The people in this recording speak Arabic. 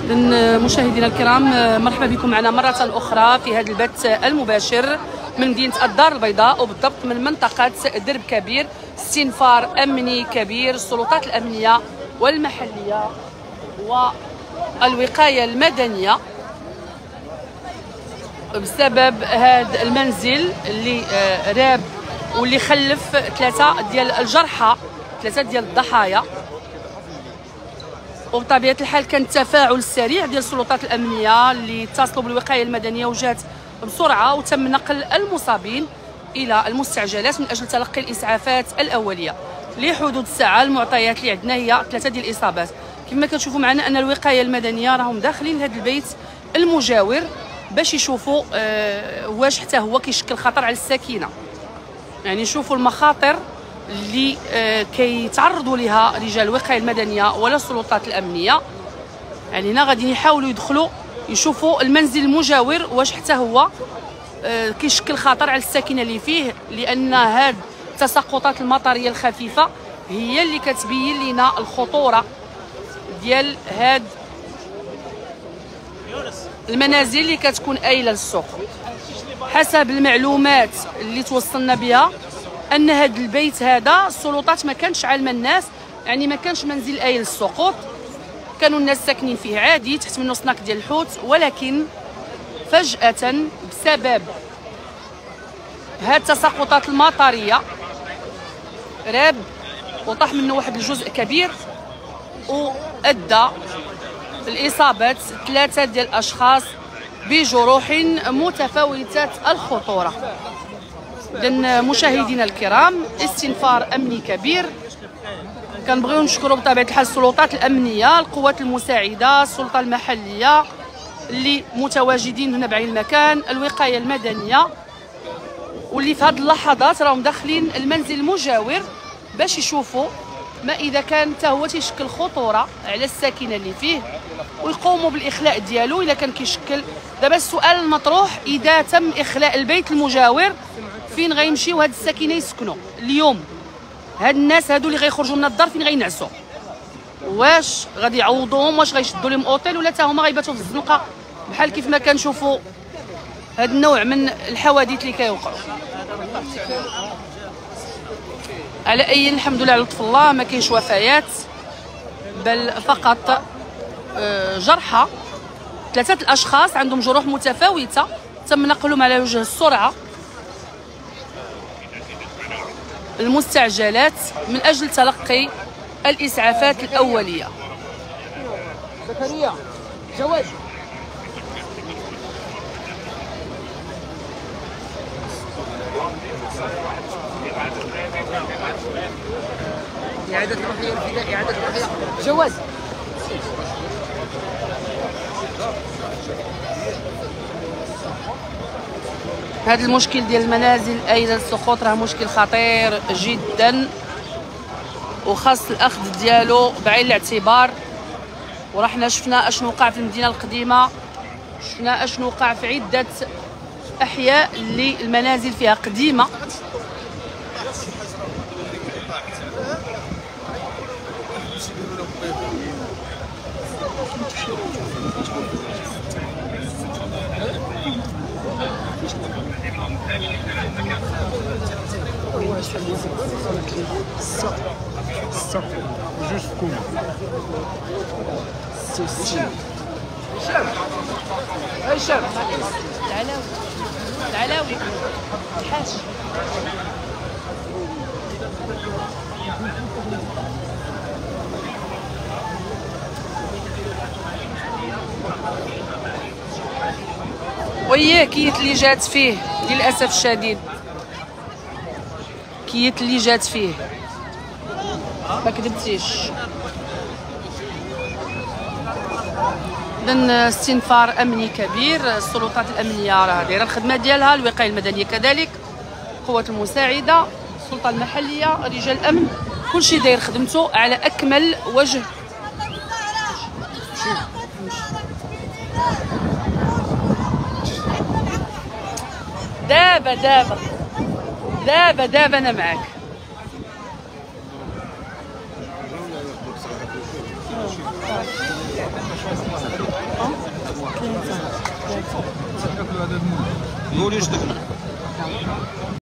مشاهدينا الكرام، مرحبا بكم معنا مرة أخرى في هذا البث المباشر من مدينة الدار البيضاء، وبالضبط من منطقة درب كبير، استنفار أمني كبير. السلطات الأمنية والمحلية والوقاية المدنية بسبب هذا المنزل اللي راب واللي خلف ثلاثة ديال الجرحى، ثلاثة ديال الضحايا. وبطبيعة الحال كان تفاعل سريع ديال السلطات الأمنية اللي اتصلوا بالوقاية المدنية وجات بسرعة، وتم نقل المصابين إلى المستعجلات من أجل تلقي الإسعافات الأولية. لحدود الساعة المعطيات اللي عندنا هي 3 ديال الإصابات. كما كتشوفوا معنا أن الوقاية المدنية راهم داخلين لهذا البيت المجاور باش يشوفوا واش حتى هو كيشكل خطر على الساكنة. يعني نشوفوا المخاطر اللي كيتعرضوا لها رجال الوقايه المدنيه ولا السلطات الامنيه. يعني هنا غادي يحاولوا يدخلوا يشوفوا المنزل المجاور واش حتى هو كيشكل خطر على الساكنه اللي فيه، لان هاد التساقطات المطريه الخفيفه هي اللي كتبين لنا الخطوره ديال هاد المنازل اللي كتكون آيله للسوق. حسب المعلومات اللي توصلنا بها ان هذا البيت هذا السلطات ما كانش عالمه الناس، يعني ما كانش منزل آيل للسقوط، كانوا الناس ساكنين فيه عادي تحت منه صناك ديال الحوت. ولكن فجأة بسبب هاد التساقطات المطريه راب وطاح منه واحد الجزء كبير، وادى الاصابه 3 ديال الاشخاص بجروح متفاوته الخطوره. إذن مشاهدينا الكرام، استنفار أمني كبير. كنبغيو نشكروا بطبيعة الحال السلطات الأمنية، القوات المساعدة، السلطة المحلية اللي متواجدين هنا بعين المكان، الوقاية المدنية، واللي في هذه اللحظات راهم داخلين المنزل المجاور باش يشوفوا ما إذا كان حتى هو تيشكل خطورة على الساكنة اللي فيه، ويقوموا بالإخلاء ديالو إذا كان كيشكل. دابا السؤال المطروح، إذا تم إخلاء البيت المجاور فين غيمشيو هاد الساكنه يسكنوا اليوم؟ هاد الناس هادو اللي غيخرجوا من الدار فين غينعسوا؟ واش غادي يعوضوهم؟ واش غيشدوا لهم اوتيل، ولا حتى هما غيباتوا في الزنقه بحال كيف ما كنشوفوا هاد النوع من الحوادث اللي كيوقعوا؟ على اي الحمد لله على لطف الله، ما كاينش وفيات بل فقط جرحى. 3 الاشخاص عندهم جروح متفاوته تم نقلهم على وجه السرعه المستعجلات من أجل تلقي الإسعافات الأولية. زكريا جواد إعادة الرحية والفداء، إعادة الرحية جواد. هذا المشكل ديال المنازل آيله للسقوط راه مشكل خطير جدا، وخاص الاخذ ديالو بعين الاعتبار. ورحنا شفنا اشنو وقع في المدينه القديمه، شفنا اشنو وقع في عده احياء اللي المنازل فيها قديمه. هشام العلاوي الحاج. وياه كيت اللي جات فيه للاسف الشديد، كيت اللي جات فيه ما كذبتيش. إذن استنفار امني كبير. السلطات الامنيه راه دايره الخدمه ديالها، الوقايه المدنيه كذلك، القوات المساعده، السلطه المحليه، رجال الامن، كلشي داير خدمته على اكمل وجه. دابا دابا دابا دابا انا معاك. هذا المول. قولي اش تكمل.